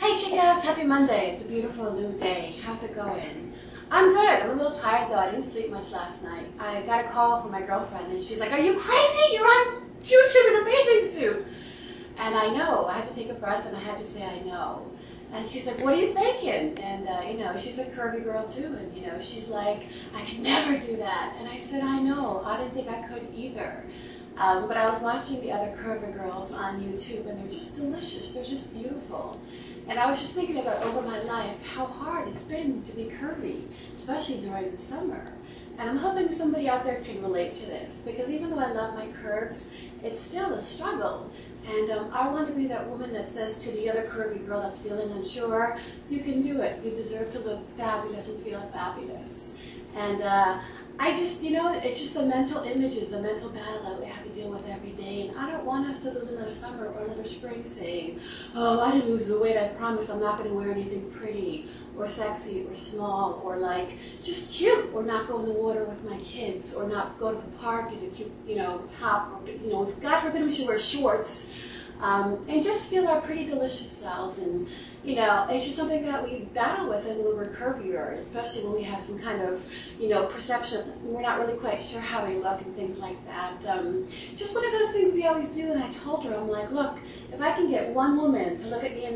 Hey chicas, happy Monday. It's a beautiful new day. How's it going? I'm good. I'm a little tired though. I didn't sleep much last night. I got a call from my girlfriend and she's like, "Are you crazy? You're on YouTube in a bathing suit." And I know. I had to take a breath and I had to say I know. And she's like, "What are you thinking?" And she's a curvy girl too. And she's like, "I could never do that." And I said, "I know. I didn't think I could either." But I was watching the other curvy girls on YouTube and they're just delicious. They're just beautiful. And I was just thinking about over my life how hard it's been to be curvy, especially during the summer. And I'm hoping somebody out there can relate to this, because even though I love my curves, it's still a struggle. And I want to be that woman that says to the other curvy girl that's feeling unsure, "You can do it. You deserve to look fabulous and feel fabulous." And I just, it's just the mental images, the mental battle that we have to deal with every day. And I don't want us to lose another summer or another spring saying, "Oh, I didn't lose the weight. I promise I'm not going to wear anything pretty or sexy or small or like just cute, or not go in the water with my kids, or not go to the park in a cute, top, or, God forbid we should wear shorts." And just feel our pretty delicious selves. And it's just something that we battle with when we're curvier, especially when we have some kind of perception. We're not really quite sure how we look and things like that. Just one of those things we always do. And I told her, I'm like, "Look, if I can get one woman to look at me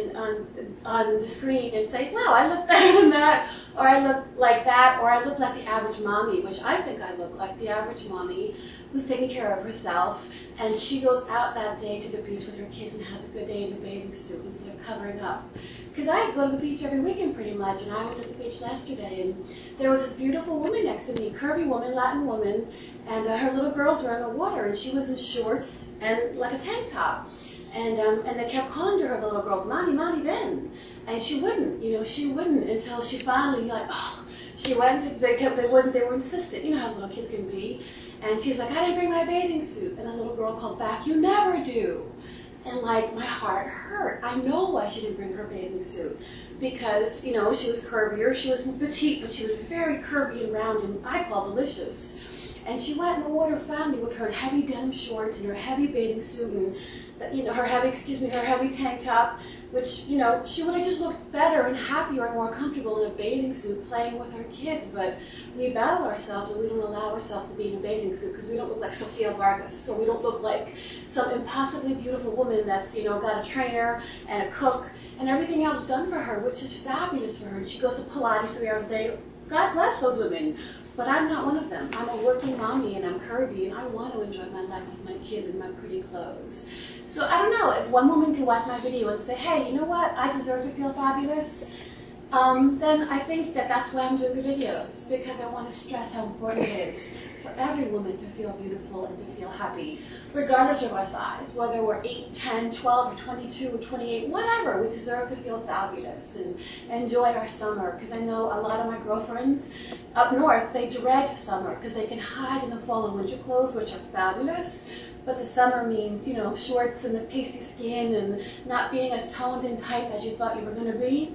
on the screen and say, 'Wow, I look better than that,' or 'I look like that,' or 'I look like the average mommy," which I think I look like the average mommy who's taking care of herself, and she goes out that day to the beach with her kids and has a good day in a bathing suit instead of covering up. Because I go to the beach every weekend pretty much, and I was at the beach yesterday, and there was this beautiful woman next to me, curvy woman, Latin woman, and her little girls were in the water, and she was in shorts and like a tank top. And they kept calling to her, the little girls, "Mommy, Mommy, Ben." And she wouldn't, she wouldn't until she finally, she went, they were insistent, how little kids can be. And she's like, "I didn't bring my bathing suit." And the little girl called back, "You never do." And my heart hurt. I know why she didn't bring her bathing suit. Because, she was curvier, she was petite, but she was very curvy and round and I call delicious. And she went in the water finally with her heavy denim shorts and her heavy bathing suit and her heavy tank top, which, she would have just looked better and happier and more comfortable in a bathing suit playing with her kids. But we battle ourselves and we don't allow ourselves to be in a bathing suit because we don't look like Sofia Vargas, or we don't look like some impossibly beautiful woman that's, got a trainer and a cook and everything else done for her, which is fabulous for her. And she goes to Pilates 3 hours a day. God bless those women. But I'm not one of them. I'm a working mommy and I'm curvy and I want to enjoy my life with my kids and my pretty clothes. So I don't know, if one woman can watch my video and say, "Hey, you know what? I deserve to feel fabulous," then I think that's why I'm doing the videos, because I want to stress how important it is for every woman to feel beautiful and to feel happy, regardless of our size, whether we're 8, 10, 12, or 22, or 28, whatever. We deserve to feel fabulous and enjoy our summer, because I know a lot of my girlfriends up north, they dread summer because they can hide in the fall and winter clothes, which are fabulous. But the summer means, shorts and the pasty skin and not being as toned and tight as you thought you were going to be.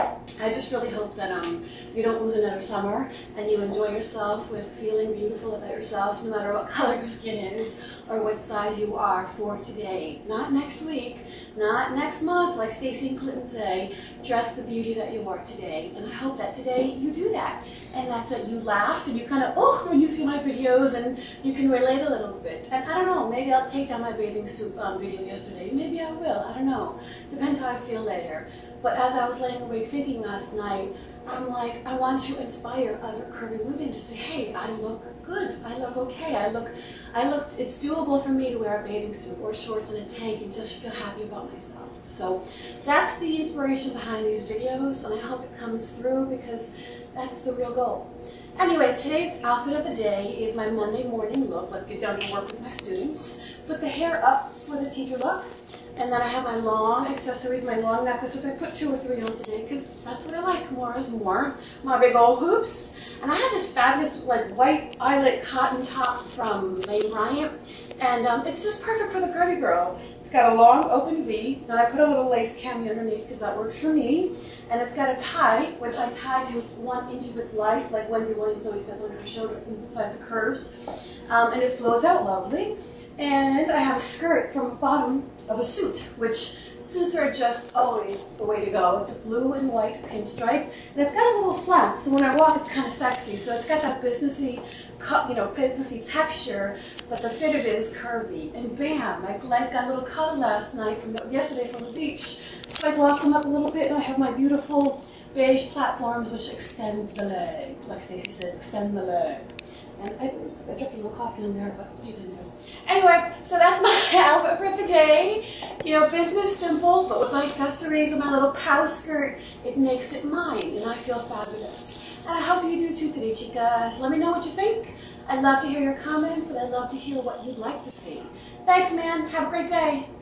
I just really hope that you don't lose another summer and you enjoy yourself with feeling beautiful about yourself, no matter what color your skin is or what size you are for today. Not next week, not next month, like Stacey and Clinton say. Dress the beauty that you are today. And I hope that today you do that. And that you laugh and you kind of, when you see my videos and you can relate a little bit. And I don't know, maybe I'll take down my bathing suit video yesterday. Maybe I will, I don't know. Depends how I feel later. But as I was laying awake thinking last night, I'm like, I want to inspire other curvy women to say, "Hey, I look good. I look okay. It's doable for me to wear a bathing suit or shorts and a tank and just feel happy about myself." So that's the inspiration behind these videos, and I hope it comes through because that's the real goal. Anyway, today's outfit of the day is my Monday morning look. Let's get down to work with my students. Put the hair up for the teacher look. And then I have my long accessories, my long necklaces. I put 2 or 3 on today because that's what I like. More is more. My big old hoops. And I have this fabulous white eyelet cotton top from Lane Bryant. And it's just perfect for the curvy girl. It's got a long open V. Then I put a little lace cami underneath because that works for me. And it's got a tie, which I tie to 1 inch of its life, like Wendy Williams always says on her shoulder, inside the curves. And it flows out lovely. And I have a skirt from the bottom of a suit, which suits are just always the way to go. It's a blue and white pinstripe, and it's got a little flounce, so when I walk it's kind of sexy. So it's got that businessy, businessy texture, but the fit of it is curvy. And bam, my legs got a little cut last night yesterday from the beach. So I glossed them up a little bit, and I have my beautiful beige platforms, which extends the leg. Like Stacey says, extend the leg. And I dropped a little coffee on there, but you didn't know. Anyway, so that's my outfit for the day. You know, business simple, but with my accessories and my little pow skirt, it makes it mine, and I feel fabulous. And I hope you do too today, chicas. Let me know what you think. I'd love to hear your comments, and I'd love to hear what you'd like to see. Thanks, man. Have a great day.